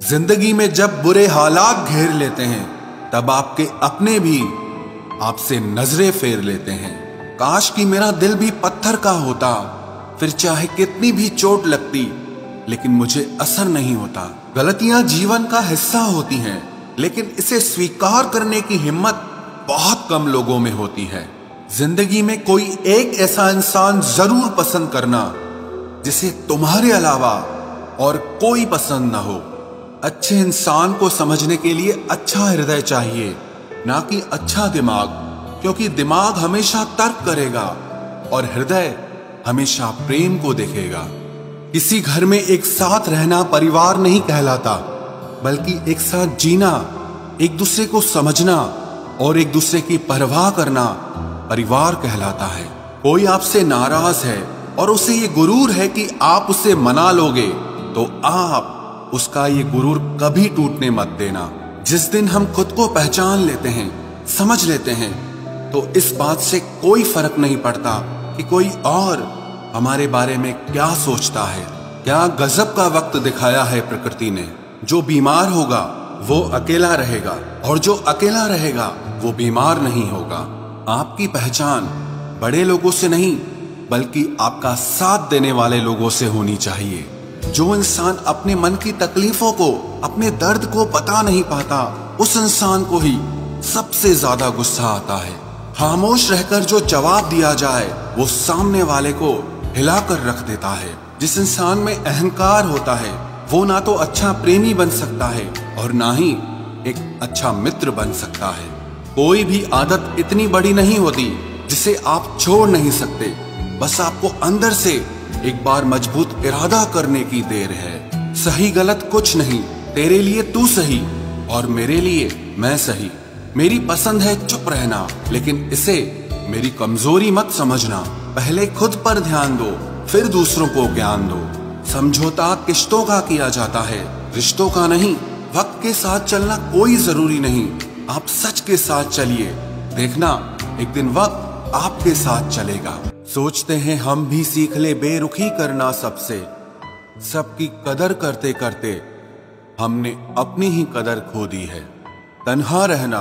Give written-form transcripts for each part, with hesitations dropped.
जिंदगी में जब बुरे हालात घेर लेते हैं, तब आपके अपने भी आपसे नजरें फेर लेते हैं। काश कि मेरा दिल भी पत्थर का होता, फिर चाहे कितनी भी चोट लगती, लेकिन मुझे असर नहीं होता। गलतियां जीवन का हिस्सा होती हैं, लेकिन इसे स्वीकार करने की हिम्मत बहुत कम लोगों में होती है। जिंदगी में कोई एक ऐसा इंसान जरूर पसंद करना जिसे तुम्हारे अलावा और कोई पसंद ना हो। अच्छे इंसान को समझने के लिए अच्छा हृदय चाहिए, ना कि अच्छा दिमाग, क्योंकि दिमाग हमेशा तर्क करेगा और हृदय हमेशा प्रेम को देखेगा। किसी घर में एक साथ रहना परिवार नहीं कहलाता, बल्कि एक साथ जीना, एक दूसरे को समझना और एक दूसरे की परवाह करना परिवार कहलाता है। कोई आपसे नाराज है और उसे ये गुरूर है कि आप उसे मना लोगे, तो आप उसका ये गुरूर कभी टूटने मत देना। जिस दिन हम खुद को पहचान लेते हैं, समझ लेते हैं, तो इस बात से कोई फर्क नहीं पड़ता कि कोई और हमारे बारे में क्या सोचता है। क्या गजब का वक्त दिखाया है प्रकृति ने। जो बीमार होगा वो अकेला रहेगा, और जो अकेला रहेगा वो बीमार नहीं होगा। आपकी पहचान बड़े लोगों से नहीं, बल्कि आपका साथ देने वाले लोगों से होनी चाहिए। जो इंसान अपने मन की तकलीफों को, अपने दर्द को बता नहीं पाता, उस इंसान को ही सबसे ज्यादा गुस्सा आता है। खामोश रहकर जो जवाब दिया जाए, वो सामने वाले को हिलाकर रख देता है। जिस इंसान में अहंकार होता है, वो ना तो अच्छा प्रेमी बन सकता है और ना ही एक अच्छा मित्र बन सकता है। कोई भी आदत इतनी बड़ी नहीं होती जिसे आप छोड़ नहीं सकते, बस आपको अंदर से एक बार मजबूत इरादा करने की देर है। सही गलत कुछ नहीं, तेरे लिए तू सही और मेरे लिए मैं सही। मेरी पसंद है चुप रहना, लेकिन इसे मेरी कमजोरी मत समझना। पहले खुद पर ध्यान दो, फिर दूसरों को ज्ञान दो। समझौता किश्तों का किया जाता है, रिश्तों का नहीं। वक्त के साथ चलना कोई जरूरी नहीं, आप सच के साथ चलिए, देखना एक दिन वक्त आपके साथ चलेगा। सोचते हैं हम भी सीख ले बेरुखी करना सबसे, सबकी कदर करते करते हमने अपनी ही कदर खो दी है। तन्हा रहना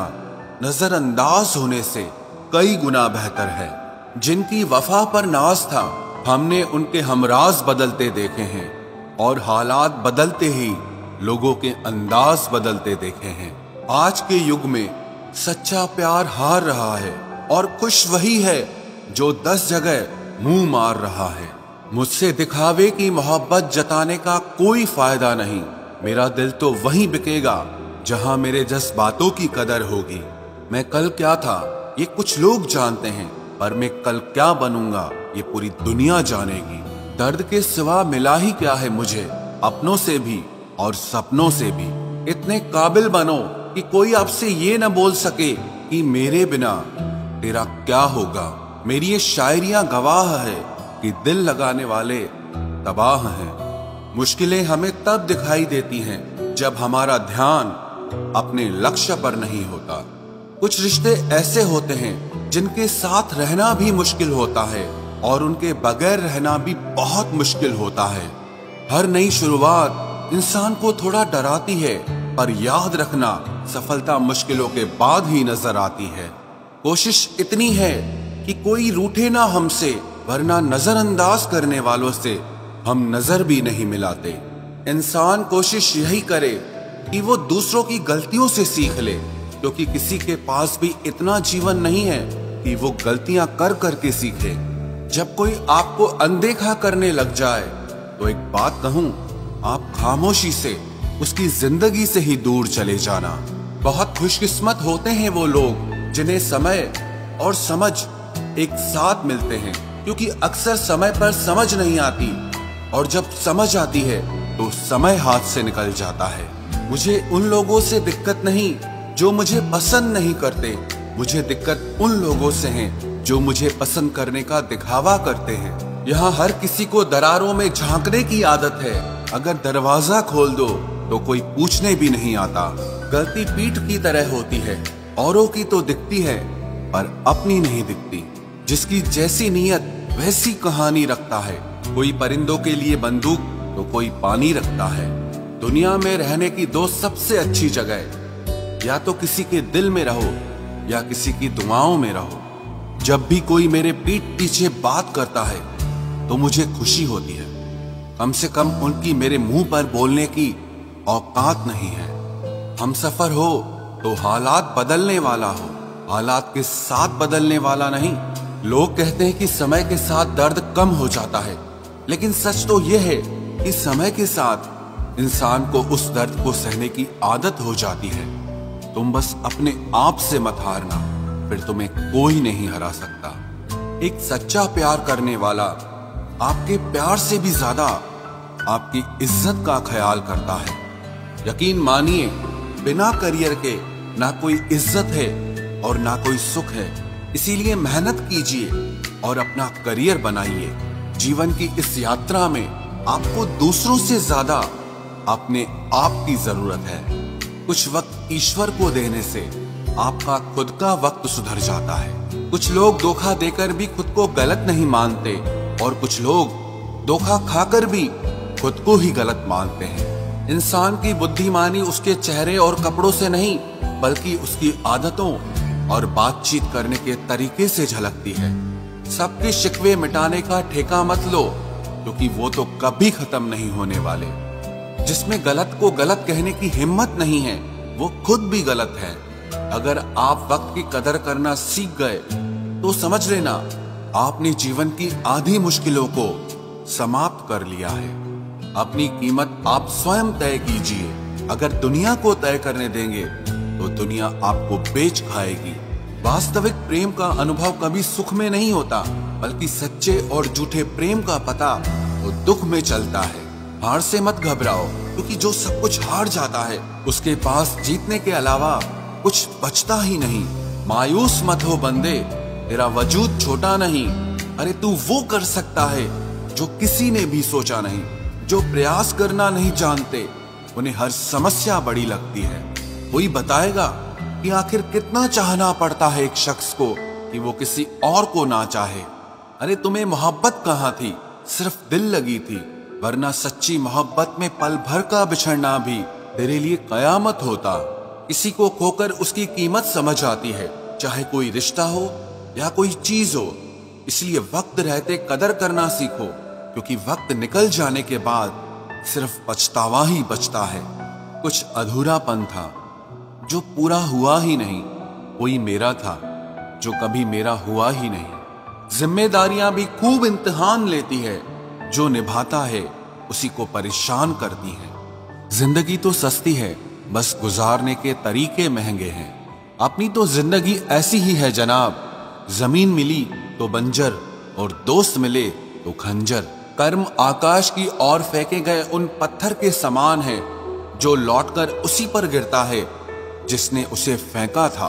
नजरअंदाज होने से कई गुना बेहतर है। जिनकी वफा पर नाज था, हमने उनके हमराज बदलते देखे हैं, और हालात बदलते ही लोगों के अंदाज बदलते देखे हैं। आज के युग में सच्चा प्यार हार रहा है, और खुश वही है जो 10 जगह मुंह मार रहा है। मुझसे दिखावे की मोहब्बत जताने का कोई फायदा नहीं। मेरा दिल तो वहीं बिकेगा जहां मेरे जज्बातों की कदर होगी। मैं कल क्या था ये कुछ लोग जानते हैं, पर मैं कल क्या बनूंगा ये पूरी दुनिया जानेगी। दर्द के सिवा मिला ही क्या है मुझे, अपनों से भी और सपनों से भी। इतने काबिल बनो कि कोई आपसे ये न बोल सके कि मेरे बिना तेरा क्या होगा। मेरी ये शायरियां गवाह है कि दिल लगाने वाले तबाह हैं। मुश्किलें हमें तब दिखाई देती हैं जब हमारा ध्यान अपने लक्ष्य पर नहीं होता। कुछ रिश्ते ऐसे होते हैं जिनके साथ रहना भी मुश्किल होता है, और उनके बगैर रहना भी बहुत मुश्किल होता है। हर नई शुरुआत इंसान को थोड़ा डराती है, पर याद रखना सफलता मुश्किलों के बाद ही नजर आती है। कोशिश इतनी है कि कोई रूठे ना हमसे, वरना नजरअंदाज करने वालों से हम नजर भी नहीं मिलाते। इंसान कोशिश यही करे कि वो दूसरों की गलतियों से सीख ले, क्योंकि किसी के पास भी इतना जीवन नहीं है कि वो गलतियां कर करके सीखे। जब कोई आपको अनदेखा करने लग जाए, तो एक बात कहूं, आप खामोशी से उसकी जिंदगी से ही दूर चले जाना। बहुत खुशकिस्मत होते हैं वो लोग जिन्हें समय और समझ एक साथ मिलते हैं, क्योंकि अक्सर समय पर समझ नहीं आती, और जब समझ आती है तो समय हाथ से निकल जाता है। मुझे उन लोगों से दिक्कत नहीं जो मुझे पसंद नहीं करते, मुझे दिक्कत उन लोगों से है जो मुझे पसंद करने का दिखावा करते हैं। यहाँ हर किसी को दरारों में झांकने की आदत है। अगर दरवाजा खोल दो तो कोई पूछने भी नहीं आता। गलती पीठ की तरह होती है, औरों की तो दिखती है पर अपनी नहीं दिखती। जिसकी जैसी नीयत वैसी कहानी रखता है। कोई परिंदों के लिए बंदूक तो कोई पानी रखता है। दुनिया में रहने की दो सबसे अच्छी जगह, या तो किसी के दिल में रहो या किसी की दुआओं में रहो। जब भी कोई मेरे पीठ पीछे बात करता है तो मुझे खुशी होती है। कम से कम उनकी मेरे मुंह पर बोलने की औकात नहीं है। हमसफर हो तो हालात बदलने वाला हो, हालात के साथ बदलने वाला नहीं। लोग कहते हैं कि समय के साथ दर्द कम हो जाता है, लेकिन सच तो यह है कि समय के साथ इंसान को उस दर्द को सहने की आदत हो जाती है। तुम बस अपने आप से मत हारना, फिर तुम्हें कोई नहीं हरा सकता। एक सच्चा प्यार करने वाला आपके प्यार से भी ज्यादा आपकी इज्जत का ख्याल करता है। यकीन मानिए, बिना करियर के ना कोई इज्जत है और ना कोई सुख है। इसीलिए मेहनत कीजिए और अपना करियर बनाइए। जीवन की इस यात्रा में आपको दूसरों से ज्यादा अपने आप की जरूरत है। कुछ वक्त ईश्वर को देने से आपका खुद का वक्त सुधर जाता है। कुछ लोग धोखा देकर भी खुद को गलत नहीं मानते और कुछ लोग धोखा खाकर भी खुद को ही गलत मानते हैं। इंसान की बुद्धिमानी उसके चेहरे और कपड़ों से नहीं, बल्कि उसकी आदतों और बातचीत करने के तरीके से झलकती है। सबके शिकवे मिटाने का ठेका मत लो, क्योंकि वो तो कभी खत्म नहीं होने वाले। जिसमें गलत को गलत कहने की हिम्मत नहीं है, वो खुद भी गलत है। अगर आप वक्त की कदर करना सीख गए तो समझ लेना आपने जीवन की आधी मुश्किलों को समाप्त कर लिया है। अपनी कीमत आप स्वयं तय कीजिए। अगर दुनिया को तय करने देंगे तो दुनिया आपको बेच खाएगी। वास्तविक प्रेम का अनुभव कभी सुख में नहीं होता, बल्कि सच्चे और झूठे प्रेम का पता तो दुख में चलता है। हार से मत घबराओ, क्योंकि जो सब कुछ हार जाता है उसके पास जीतने के अलावा कुछ बचता ही नहीं। मायूस मत हो बंदे, तेरा वजूद छोटा नहीं। अरे तू वो कर सकता है जो किसी ने भी सोचा नहीं। जो प्रयास करना नहीं जानते उन्हें हर समस्या बड़ी लगती है। कोई बताएगा कि आखिर कितना चाहना पड़ता है एक शख्स को कि वो किसी और को ना चाहे। अरे तुम्हें मोहब्बत कहाँ थी, सिर्फ दिल लगी थी, वरना सच्ची मोहब्बत में पल भर का बिछड़ना भी तेरे लिए कयामत होता। किसी को खोकर उसकी कीमत समझ आती है, चाहे कोई रिश्ता हो या कोई चीज हो। इसलिए वक्त रहते कदर करना सीखो, क्योंकि वक्त निकल जाने के बाद सिर्फ पछतावा ही बचता है। कुछ अधूरापन था जो पूरा हुआ ही नहीं। कोई मेरा था जो कभी मेरा हुआ ही नहीं। जिम्मेदारियां भी खूब इम्तिहान लेती है, जो निभाता है उसी को परेशान करती है। जिंदगी तो सस्ती है, बस गुजारने के तरीके महंगे हैं। अपनी तो जिंदगी ऐसी ही है जनाब, जमीन मिली तो बंजर और दोस्त मिले तो खंजर। कर्म आकाश की ओर फेंके गए उन पत्थर के समान है, जो लौटकर उसी पर गिरता है जिसने उसे फेंका था।